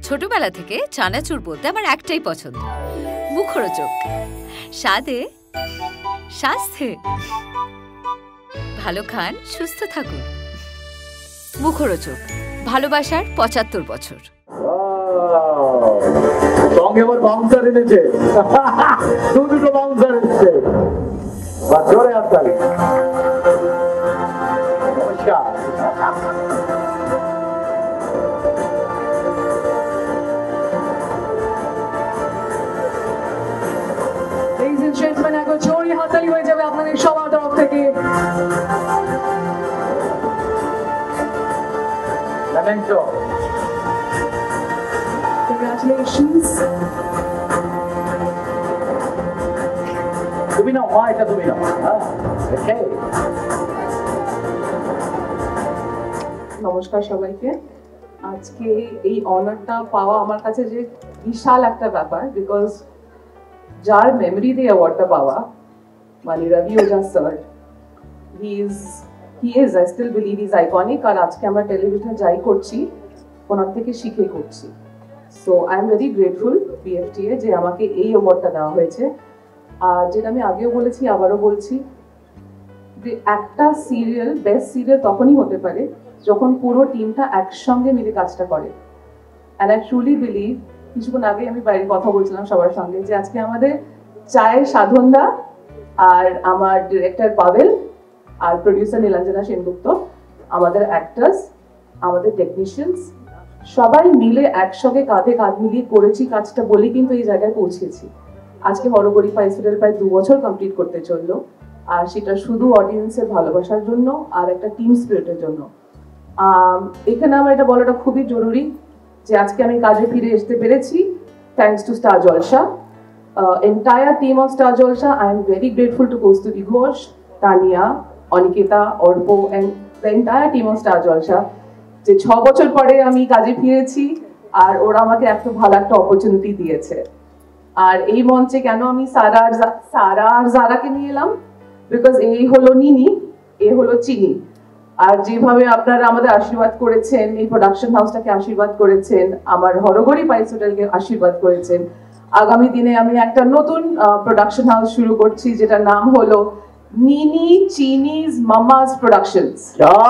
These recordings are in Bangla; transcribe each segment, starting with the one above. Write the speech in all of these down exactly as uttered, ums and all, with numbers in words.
ছোটবেলা থেকে চানাচুর বলতে আমার একটাই পছন্দ, মুখরোচক। স্বাদে, স্বাস্থ্যে। ভালো খান, সুস্থ থাকুন। মুখরোচক, ভালোবাসার পঁচাত্তর বছর। সঙ্গে আবার বাউন্সার এনেছে, দু দুটো বাউন্সার এসছে। বা জোরে হাততালি। নমস্কার। Ladies and gentlemen, একবার জোরে হাততালি হয়ে যাবে আপনাদের সবার তরফ থেকে। Lamento. Congratulations. তুমি নাও মা, এটা তুমি নাও। Okay. নমস্কার সবাইকে। আজকে এই অনারটা পাওয়া আমার কাছে যে বিশাল একটা ব্যাপার, বিকজ যার মেমোরি দিয়ে অ্যাওয়ার্ডটা পাওয়া মানে Rabi Ojha sir, he is he is I still believe is iconic. আর আজকে আমরা টেলিভিশন যাই করছি ওনার থেকে শিখে করছি। So I am very grateful BFTA যে আমাকে এই অ্যাওয়ার্ডটা দেওয়া হয়েছে। আর যেটা আমি আগেও বলেছি আবারও বলছি যে একটা সিরিয়াল বেস্ট সিরিয়াল তখনই হতে পারে যখন পুরো টিমটা একসঙ্গে মিলে কাজটা করে। অ্যান্ড আই ট্রুলি বিলিভ, কিছুক্ষণ আগে আমি বাইরে কথা বলছিলাম সবার সঙ্গে, যে আজকে আমাদের চায়ের সাধনদা আর আমার ডিরেক্টর পাভেল আর প্রডিউসার নীলাঞ্জনা সেনগুপ্ত, আমাদের অ্যাক্টার্স, আমাদের টেকনিশিয়ানস, সবাই মিলে একসঙ্গে কাঁধে কাঁধ মিলিয়ে করেছি কাজটা বলেই কিন্তু এই জায়গায় পৌঁছেছি। আজকে হরগরি পাই সিরিয়াল প্রায় দু বছর কমপ্লিট করতে চললো, আর সেটা শুধু অডিয়েন্সের ভালোবাসার জন্য আর একটা টিম স্পিরিটের জন্য। এখানে আমার এটা বলাটা খুবই জরুরি যে আজকে আমি কাজে ফিরে আসতে পেরেছি thanks to Star Jalsha, entire team of Star Jalsha. I am very grateful to Koustuvi Ghosh, Tania, Aniketa, Arpo and the entire team of Star Jalsha, যে ছ বছর পরে আমি কাজে ফিরেছি আর ওরা আমাকে এত ভালো একটা অপরচুনিটি দিয়েছে। আর এই মঞ্চে কেন আমি সারা আর সারা আর জারাকে নিয়ে এলাম, বিকজ এই হলো নিনি, এ হলো চিনি। আর যেভাবে আপনারা আমাদের আশীর্বাদ করেছেন, এই প্রোডাকশন হাউসটাকে আশীর্বাদ করেছেন, আমার হরগরি পাইস হোটেলকে আশীর্বাদ করেছেন, আগামী দিনে আমি একটা নতুন প্রোডাকশন হাউস শুরু করছি যেটার নাম হলো নিনি চিনিজ mama's productions.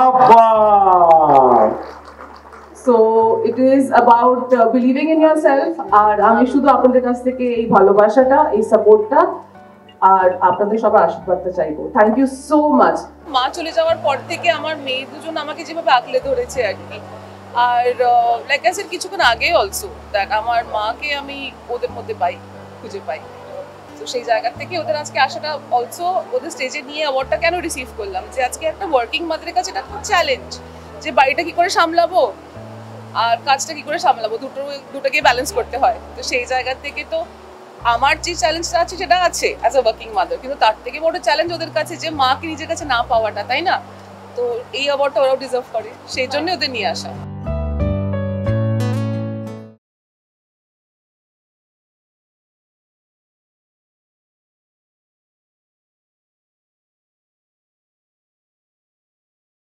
So it is about believing in yourself. আর আমি শুধু আপনাদের কাছ থেকে এই ভালোবাসাটা, এই সাপোর্টটা আর আপনাদের সবার আশীর্বাদটা চাইবো। Thank you so much. মা চলে যাওয়ার পর থেকে আমার মেয়ে দুজন আমাকে যেভাবে আগলে ধরেছে আর কি। আর লাইক আই সেড কিছুক্ষণ আগে অলসো দ্যাট আমার মাকে আমি ওদের মধ্যে পাই, খুঁজে পাই। তো সেই জায়গা থেকে ওদের আজকে আসাটা অলসো, ওদের স্টেজে নিয়ে অ্যাওয়ার্ডটা কেন রিসিভ করলাম, যে আজকে একটা ওয়ার্কিং মাদারের কাছে এটা খুব চ্যালেঞ্জ যে বাড়িটা কি করে সামলাবো আর কাজটা কি করে সামলাবো, দুটো দুটোকে ব্যালেন্স করতে হয়। তো সেই জায়গা থেকে তো আমার যে চ্যালেঞ্জটা আছে সেটা আছে অ্যাজ আ ওয়ার্কিং মাদার, কিন্তু তার থেকে বড় চ্যালেঞ্জ ওদের কাছে যে মাকে নিজের কাছে না পাওয়াটা, তাই না? তো এই অ্যাওয়ার্ডটা ওরাও ডিজার্ভ করে, সেই জন্য ওদের নিয়ে আসা।